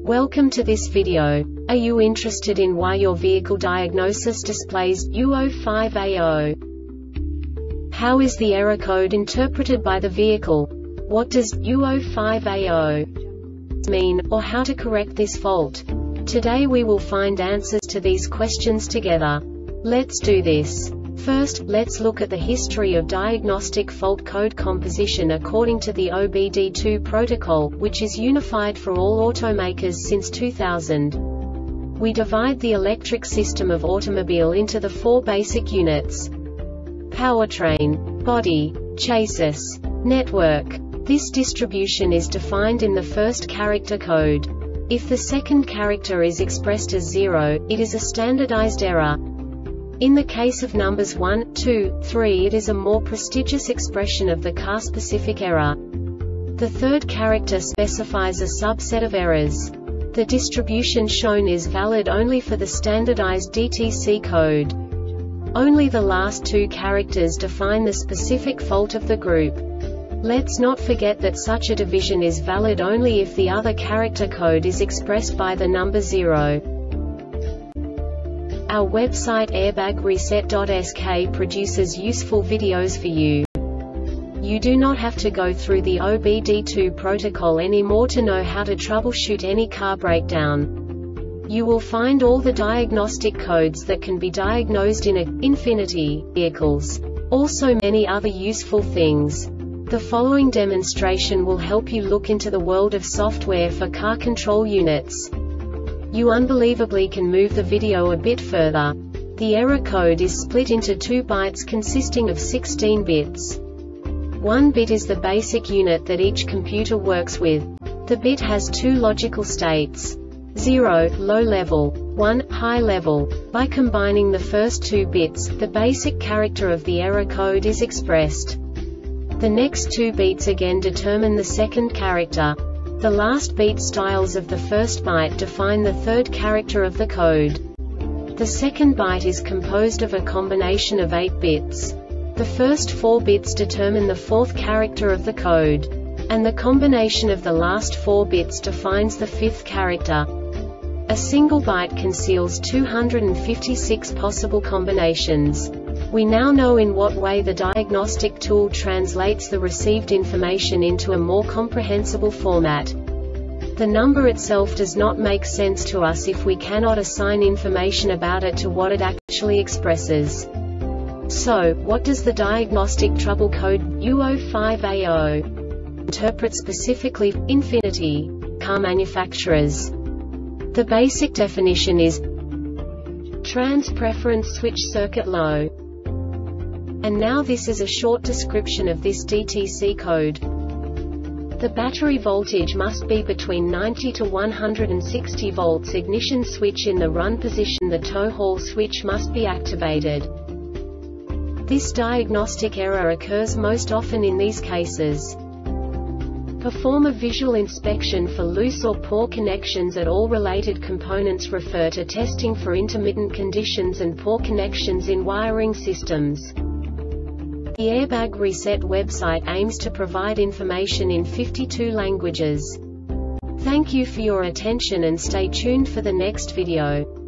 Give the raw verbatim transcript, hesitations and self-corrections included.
Welcome to this video. Are you interested in why your vehicle diagnosis displays U zero five A zero? How is the error code interpreted by the vehicle? What does U zero five A zero mean, or how to correct this fault? Today we will find answers to these questions together. Let's do this. First, let's look at the history of diagnostic fault code composition according to the O B D two protocol, which is unified for all automakers since two thousand. We divide the electric system of automobile into the four basic units: powertrain, body, chassis, network. This distribution is defined in the first character code. If the second character is expressed as zero, it is a standardized error. In the case of numbers one, two, three, it is a more prestigious expression of the car-specific error. The third character specifies a subset of errors. The distribution shown is valid only for the standardized D T C code. Only the last two characters define the specific fault of the group. Let's not forget that such a division is valid only if the other character code is expressed by the number zero. Our website airbag reset dot S K produces useful videos for you. You do not have to go through the O B D two protocol anymore to know how to troubleshoot any car breakdown. You will find all the diagnostic codes that can be diagnosed in a Infiniti vehicles. Also many other useful things. The following demonstration will help you look into the world of software for car control units. You unbelievably can move the video a bit further. The error code is split into two bytes consisting of sixteen bits. One bit is the basic unit that each computer works with. The bit has two logical states: zero, low level, one, high level. By combining the first two bits, the basic character of the error code is expressed. The next two bits again determine the second character. The last beat styles of the first byte define the third character of the code. The second byte is composed of a combination of eight bits. The first four bits determine the fourth character of the code. And the combination of the last four bits defines the fifth character. A single byte conceals two hundred fifty-six possible combinations. We now know in what way the diagnostic tool translates the received information into a more comprehensible format. The number itself does not make sense to us if we cannot assign information about it to what it actually expresses. So, what does the diagnostic trouble code U zero five A zero interpret specifically for Infiniti car manufacturers? The basic definition is trans preference switch circuit low. And now this is a short description of this D T C code. The battery voltage must be between ninety to one hundred sixty volts. Ignition switch in the run position. The tow haul switch must be activated. This diagnostic error occurs most often in these cases. Perform a visual inspection for loose or poor connections at all related components. Refer to testing for intermittent conditions and poor connections in wiring systems. The Airbag Reset website aims to provide information in fifty-two languages. Thank you for your attention and stay tuned for the next video.